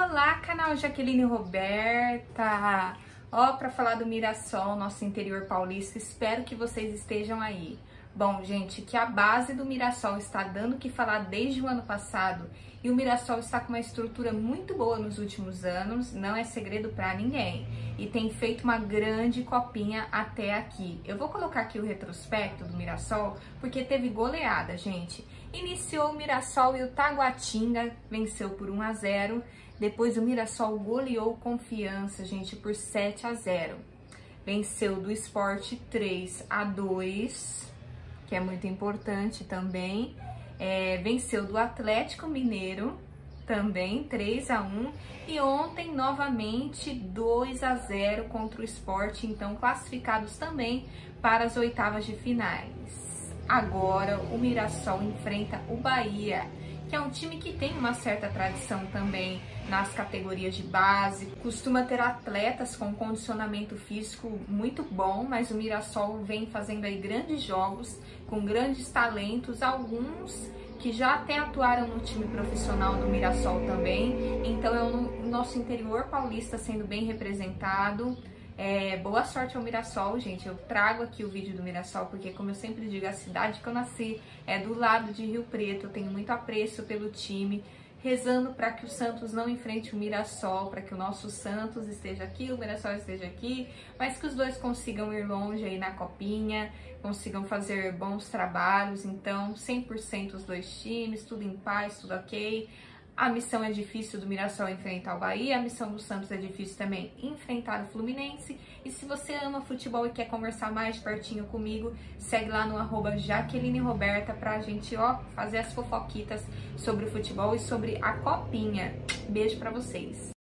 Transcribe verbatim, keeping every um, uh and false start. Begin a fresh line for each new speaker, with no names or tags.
Olá, canal Jaqueline Roberta! Ó, para falar do Mirassol, nosso interior paulista, espero que vocês estejam aí. Bom, gente, que a base do Mirassol está dando o que falar desde o ano passado e o Mirassol está com uma estrutura muito boa nos últimos anos, não é segredo para ninguém, e tem feito uma grande copinha até aqui. Eu vou colocar aqui o retrospecto do Mirassol porque teve goleada, gente. Iniciou o Mirassol e o Taguatinga venceu por um a zero, depois o Mirassol goleou Confiança, gente, por sete a zero. Venceu do Sport três a dois, que é muito importante também. É, venceu do Atlético Mineiro também três a um e ontem novamente dois a zero contra o Sport, então classificados também para as oitavas de finais. Agora o Mirassol enfrenta o Bahia, que é um time que tem uma certa tradição também nas categorias de base, costuma ter atletas com condicionamento físico muito bom, mas o Mirassol vem fazendo aí grandes jogos, com grandes talentos, alguns que já até atuaram no time profissional do Mirassol também, então é o nosso interior paulista sendo bem representado. É, boa sorte ao Mirassol, gente. Eu trago aqui o vídeo do Mirassol porque, como eu sempre digo, a cidade que eu nasci é do lado de Rio Preto. Eu tenho muito apreço pelo time, rezando para que o Santos não enfrente o Mirassol, para que o nosso Santos esteja aqui, o Mirassol esteja aqui, mas que os dois consigam ir longe aí na copinha, consigam fazer bons trabalhos. Então, cem por cento os dois times, tudo em paz, tudo ok. A missão é difícil do Mirassol enfrentar o Bahia, a missão do Santos é difícil também enfrentar o Fluminense. E se você ama futebol e quer conversar mais de pertinho comigo, segue lá no arroba Jaqueline Roberta pra gente, ó, fazer as fofoquitas sobre o futebol e sobre a copinha. Beijo pra vocês!